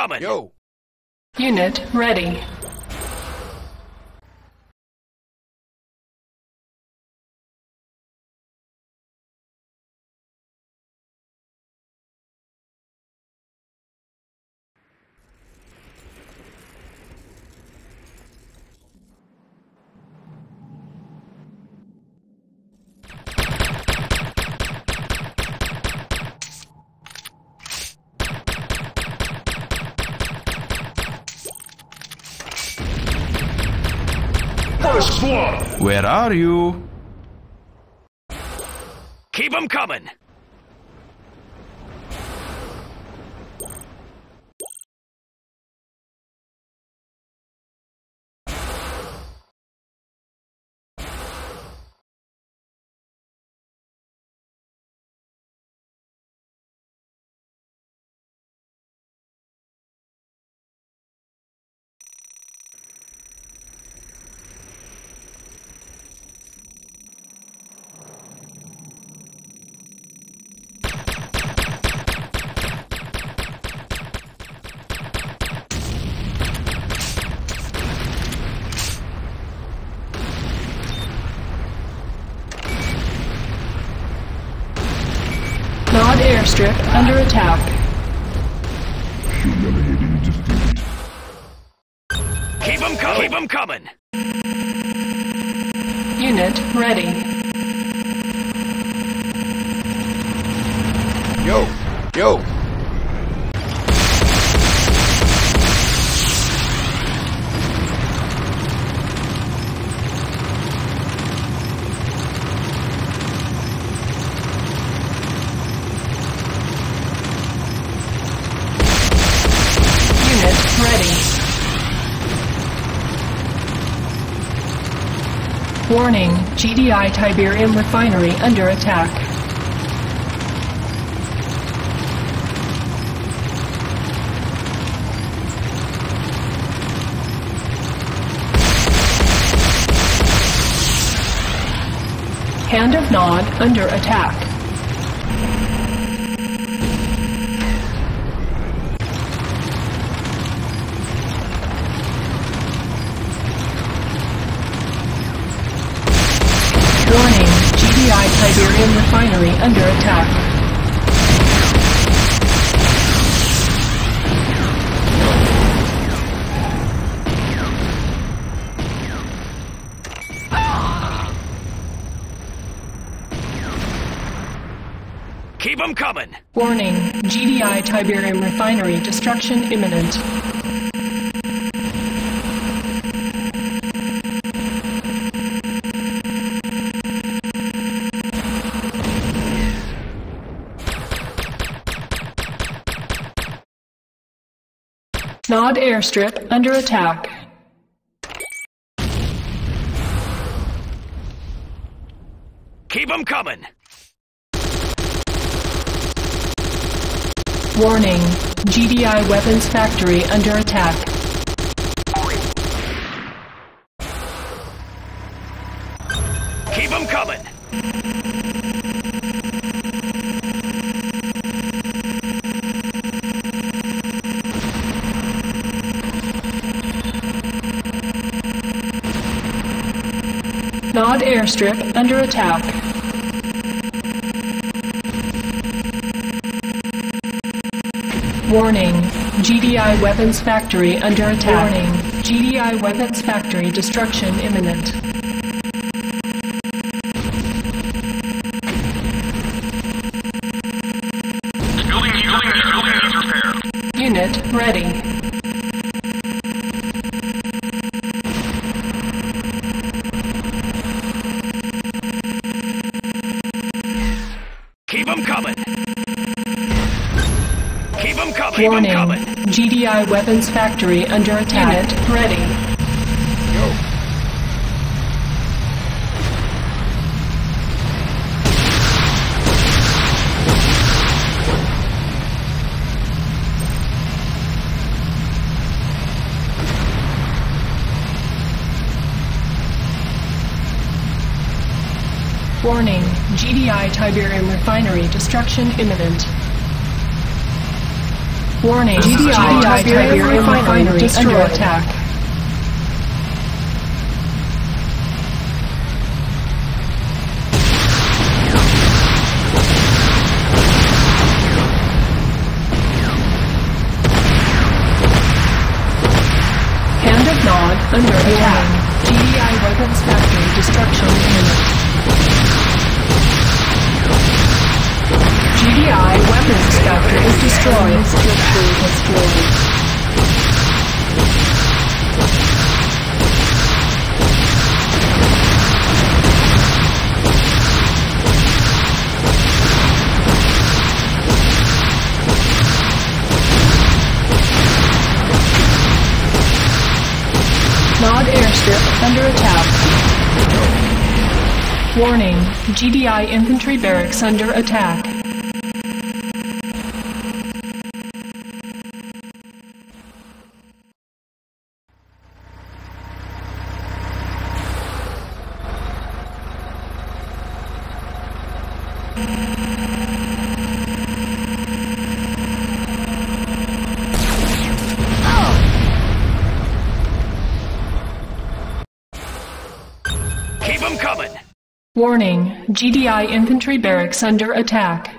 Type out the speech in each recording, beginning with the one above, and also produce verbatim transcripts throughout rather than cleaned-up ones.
coming! Yo! Unit ready. First blood! Where are you? Keep 'em coming! Nod airstrip under attack. Humiliating defeat. Keep 'em coming! Keep 'em coming! Unit ready. Yo! Yo! Ready. Warning, G D I Tiberium Refinery under attack. Hand of Nod under attack. Warning, G D I Tiberium Refinery under attack. Keep 'em coming! Warning, G D I Tiberium Refinery destruction imminent. Nod airstrip under attack. Keep 'em coming! Warning, G D I Weapons Factory under attack. Keep 'em coming! Nod airstrip under attack. Warning, G D I Weapons Factory under attack. Warning, G D I Weapons Factory destruction imminent. Building, building, building needs repair. Unit ready. Keep 'em coming! Keep 'em coming! Keep 'em Warning, coming! G D I Weapons Factory under attack. Unit ready. Yo! Warning, G D I Tiberium Refinery destruction imminent. Warning, G D I Tiberium refinery under attack. Hand of Nod under attack. G D I weapons factory destruction imminent. G D I weapons factory is destroyed. Structure destroyed. Nod airstrip under attack. Warning, G D I infantry barracks under attack. Keep 'em coming! Warning, G D I infantry barracks under attack.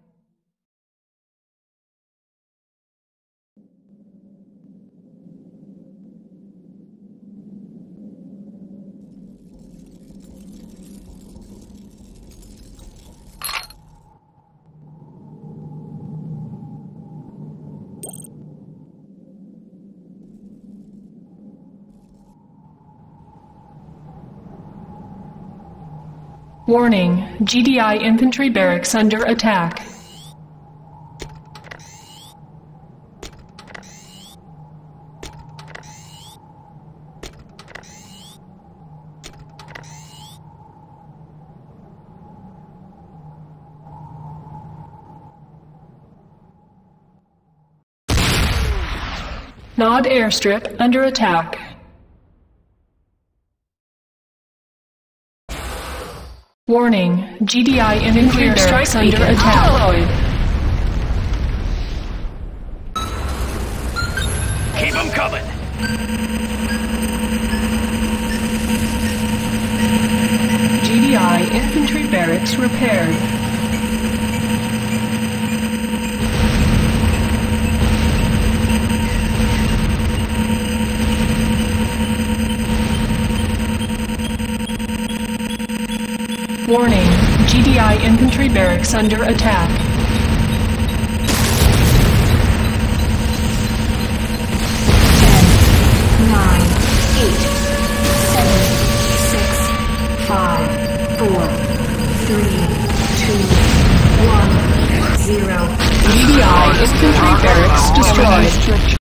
Warning, G D I infantry barracks under attack. Nod airstrip under attack. Warning, G D I infantry barracks under attack. Keep 'em coming! G D I infantry barracks repaired. Warning, G D I infantry barracks under attack. ten, nine, eight, seven, six, five, four, three, two, one, zero. G D I infantry barracks destroyed.